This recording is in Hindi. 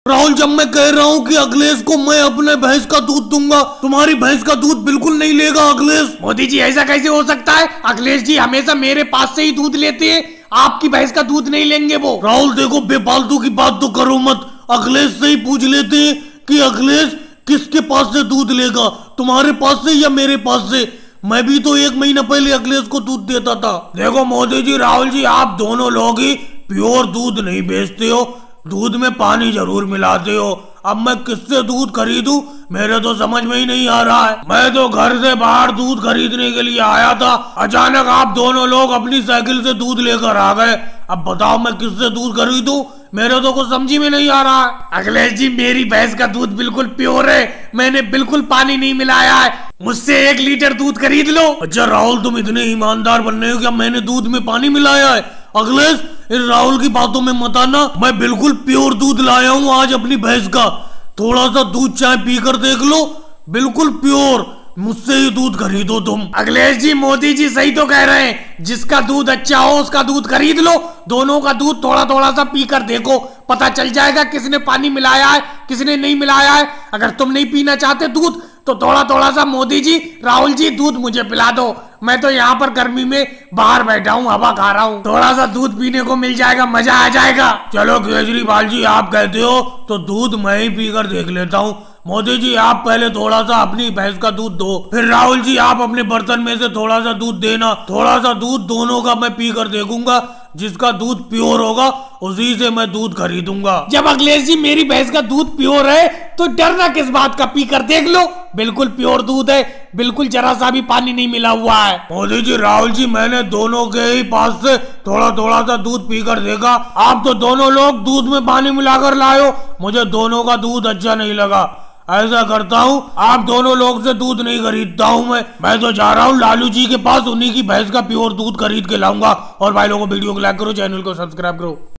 राहुल, जब मैं कह रहा हूँ कि अखिलेश को मैं अपने भैंस का दूध दूंगा, तुम्हारी भैंस का दूध बिल्कुल नहीं लेगा अखिलेश। मोदी जी ऐसा कैसे हो सकता है? अखिलेश जी हमेशा मेरे पास से ही दूध लेते हैं, आपकी भैंस का दूध नहीं लेंगे वो। राहुल देखो, बेफालतू की बात तो करो मत। अखिलेश से ही पूछ लेते हैं कि अखिलेश किसके पास से दूध लेगा, तुम्हारे पास से या मेरे पास से। मैं भी तो 1 महीना पहले अखिलेश को दूध देता था। देखो मोदी जी, राहुल जी, आप दोनों लोग ही प्योर दूध नहीं बेचते हो, दूध में पानी जरूर मिलाते हो। अब मैं किससे दूध खरीदूं, मेरे तो समझ में ही नहीं आ रहा है। मैं तो घर से बाहर दूध खरीदने के लिए आया था, अचानक आप दोनों लोग अपनी साइकिल से दूध लेकर आ गए। अब बताओ मैं किससे दूध खरीदूं, मेरे तो कुछ समझ में नहीं आ रहा है। अखिलेश जी, मेरी भैंस का दूध बिल्कुल प्योर है, मैंने बिल्कुल पानी नहीं मिलाया है, मुझसे 1 लीटर दूध खरीद लो। अच्छा राहुल, तुम इतने ईमानदार बन रहे हो क्या मैंने दूध में पानी मिलाया है? अखिलेश, इन राहुल की बातों में मत आना। मैं बिल्कुल प्योर दूध लाया हूँ आज अपनी भैंस का। थोड़ा सा दूध चाय पीकर देख लो, बिल्कुल प्योर। मुझसे ही दूध खरीदो तुम। अखिलेश जी, मोदी जी सही तो कह रहे हैं, जिसका दूध अच्छा हो उसका दूध खरीद लो। दोनों का दूध थोड़ा थोड़ा सा पीकर देखो, पता चल जाएगा किसने पानी मिलाया है किसने नहीं मिलाया है। अगर तुम नहीं पीना चाहते दूध तो थोड़ा थोड़ा सा मोदी जी, राहुल जी, दूध मुझे पिला दो। मैं तो यहाँ पर गर्मी में बाहर बैठा हूँ, हवा खा रहा हूँ, थोड़ा सा दूध पीने को मिल जाएगा, मजा आ जाएगा। चलो केजरीवाल जी, आप कहते हो तो दूध मैं ही पीकर देख लेता हूँ। मोदी जी, आप पहले थोड़ा सा अपनी भैंस का दूध दो, फिर राहुल जी आप अपने बर्तन में से थोड़ा सा दूध देना। थोड़ा सा दूध दोनों का मैं पीकर देखूंगा, जिसका दूध प्योर होगा उसी से मैं दूध खरीदूंगा। जब अखिलेश जी मेरी भैंस का दूध प्योर है तो डरना किस बात का, पीकर देख लो, बिल्कुल प्योर दूध है, बिल्कुल जरा सा भी पानी नहीं मिला हुआ है। मोदी जी, राहुल जी, मैंने दोनों के ही पास से थोड़ा थोड़ा सा दूध पीकर देखा। आप तो दोनों लोग दूध में पानी मिलाकर लाए हो, मुझे दोनों का दूध अच्छा नहीं लगा। ऐसा करता हूँ, आप दोनों लोग से दूध नहीं खरीदता हूँ मैं तो जा रहा हूँ लालू जी के पास, उन्हीं की भैंस का प्योर दूध खरीद के लाऊंगा। और भाई लोगों, वीडियो को लाइक करो, चैनल को सब्सक्राइब करो।